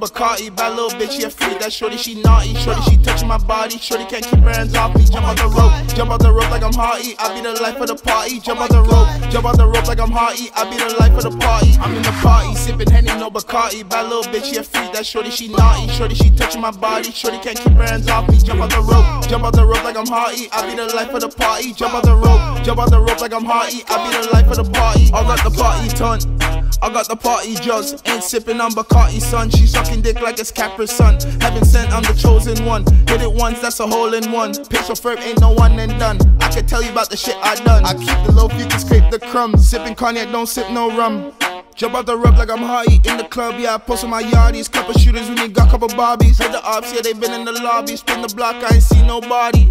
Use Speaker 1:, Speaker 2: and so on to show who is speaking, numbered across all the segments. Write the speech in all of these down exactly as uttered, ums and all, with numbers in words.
Speaker 1: Bacardi. Bad little bitch, yeah, free. That shorty, she naughty. Shorty, she touching my body. Shorty can't keep her hands off me. Jump out the rope, jump out the rope like I'm Hardy. I be the life of the party. Jump out the rope, jump out the rope like I'm Hardy. I be the life of the party. I'm in the party, sipping Henny, no Bacardi. Bad little bitch, yeah, free. That shorty, she naughty. Shorty, she touching my body. Shorty can't keep her hands off me. Jump out the rope, jump out the rope like I'm Hardy. I be the life of the party. Jump out the rope, jump out the rope like I'm Hardy. I be the life of the party. I got the party ton, I got the party drugs. Ain't sipping on Bacardi, son. She sucking dick like it's Capri's son. Heaven sent, I'm the chosen one. Hit it once, that's a hole in one. Peso Ferb ain't no one and done. I can tell you about the shit I done. I keep the loaf, you can scrape the crumbs. Sipping cognac, don't sip no rum. Jump out the rub like I'm Hardy. In the club, yeah, I post on my yardies. Couple shooters, we need got couple Barbies. Heard the ops, yeah, they been in the lobby. Spin the block, I ain't see nobody.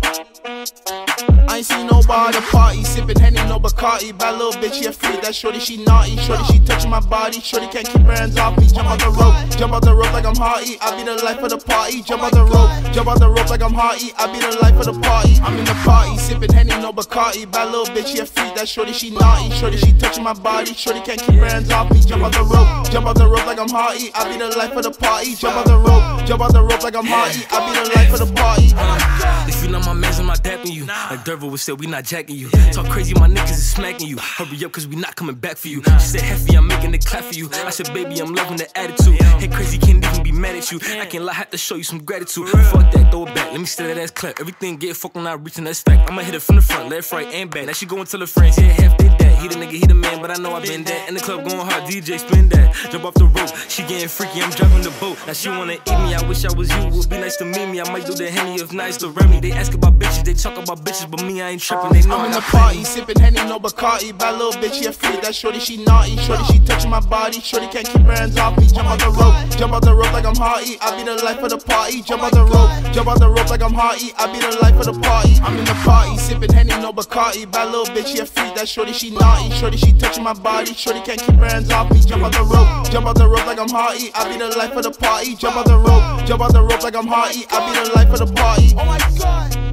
Speaker 1: I ain't see nobody. The party, sipping Henny, no Bacardi. Bad little bitch, yeah, free. That shorty, she naughty. Shorty, she touching my body. Shorty can't keep her hands off me. Jump out the rope, jump out the rope like I'm Hardy. I be the life of the party. Jump out the rope, jump out the rope like I'm Hardy. I be the life of the party. I'm in the party, sipping Henny, no Bacardi. Bad little bitch, yeah, free. That shorty, she naughty. Shorty, she touching my body. Shorty can't keep her hands off me. Jump out the rope, jump out the rope like I'm Hardy. I be the life of the party. Jump out the rope, jump out the rope like I'm Hardy. I be the life of the party.
Speaker 2: If you not my mans, I'm not dapping you. Like Derville would say, we not jacking you. Talk crazy, my niggas is smacking you. Hurry up, cause we not coming back for you. She said, Heffy, I'm making it clap for you. I said, baby, I'm loving the attitude. Hey, crazy, can't even be mad at you. I can't lie, have to show you some gratitude. Fuck that, throw it back, let me steal that ass clap. Everything get fucked when I reaching that stack. I'ma hit it from the front, left, right, and back. Now she go and tell her friends, yeah, Heff did that. He the nigga, he the man, but I know I been that. In the club going hard, D J spin that. Jump off the rope, she getting freaky, I'm driving the boat. Now she wanna eat me, I wish I was you. Would be nice to meet me, I might do the Henny if nice to Remy. They ask about bitches, they talk about bitches, but me, I ain't tripping. They know
Speaker 1: I'm in the party, sipping Henny, no Bacardi. Bad little bitch, yeah, free. That shorty, she naughty. Shorty, she touching my body. Shorty can't keep her hands off me. Jump out the rope, jump out the rope like I'm Hardy. I be the life of the party. Jump out the rope, jump out the rope like I'm Hardy. I be the life of the party. I'm in the party, sipping Henny, no Bacardi. Bad little bitch, yeah, free. That shorty, she naughty. Shorty, she touching my body. Shorty can't keep her hands off me. Jump out the rope, jump out the rope like I'm Hardy. I be the life of the party. Jump out the rope, jump out the rope like I'm Hardy. I be the life of the party. Oh my God.